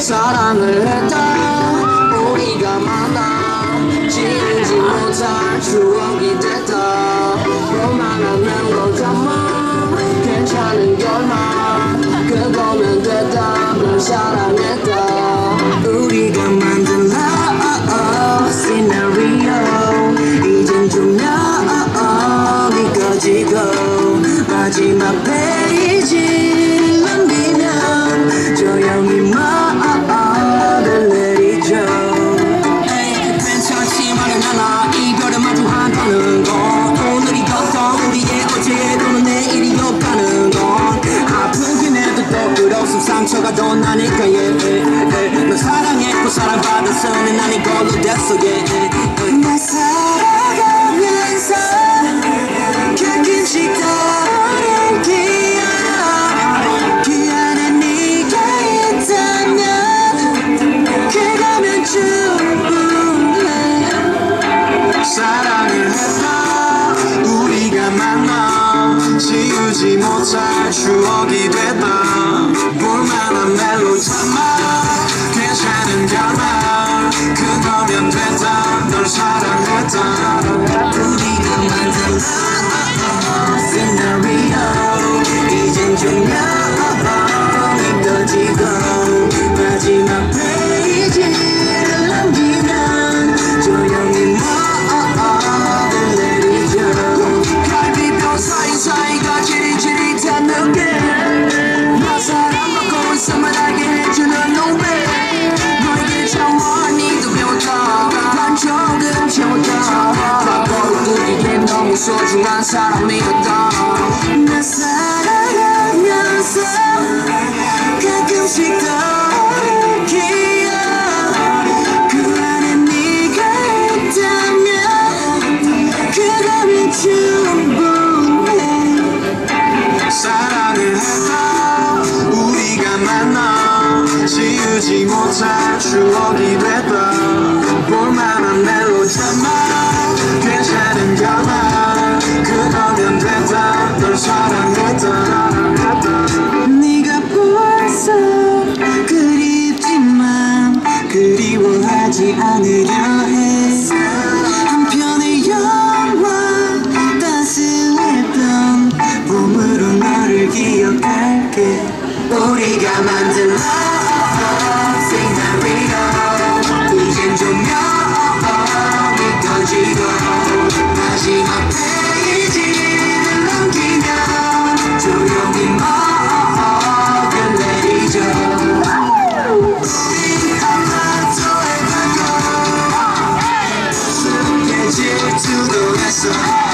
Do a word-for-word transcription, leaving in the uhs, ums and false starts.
사랑을 했다 우리가 만나 지우지 못할 추억이 됐다 볼만하면 거짓말 괜찮은 결말 그거면 됐다 널 사랑했다 우리가 만든 love scenario 이젠 조명이 꺼지고 마지막 페이지 넘기면 조용히 마음을 내리죠 에이 괜찮지만은 않아 이별을 마주한다는 건 오늘이 컸던 우리의 어제 또는 내일이 없다는 건 아프긴 해도 또 끝없음 상처가 더 나니까 yeah, yeah, yeah. 널 사랑했고 사랑받았으니 난 이걸로 됐어 yeah, yeah, yeah. 날 살아가면서 가끔씩 떠오른 기억 그 안에 네가 있다면 그거면 충분해 사랑을 했다 우리가 만나 지우지 못할 추억이 됐다 볼만한 멜로드라마 괜찮은 결말 그거면 됐다 널 사랑했다 우리가 만든 love scenario 이젠 조명이 꺼지고 마지막 페이지를 넘기면 조용히 마음을 내리죠 갈비뼈 사이사이가 지릿지릿한 느낌 나 사랑받고 있음을 알게 해주는 노래 너에게 차원이도 배웠다 난 조금 채웠다 과거로 우리에게 너무 소중한 사람이었다 나 사랑하면서 가끔씩 떠오른 기억 그 안에 네가 있다면 그거면 충분해 사랑을 했다 우리가 만나 지우지 못할 추억이 됐다 볼만한 멜로드라마 괜찮은 결말 그거면 됐다 널 사랑했다 네가 벌써 그립지만 그리워하지 않으려 해 한편의 영화 따스했던 봄으로 너를 기억할게 우리가 만든 love scenario 이젠 조명이 꺼지고 마지막 페이지를 넘기면 조용히 마음을 내리죠 우리 하나도 해봐도 숨겨질 수도 했어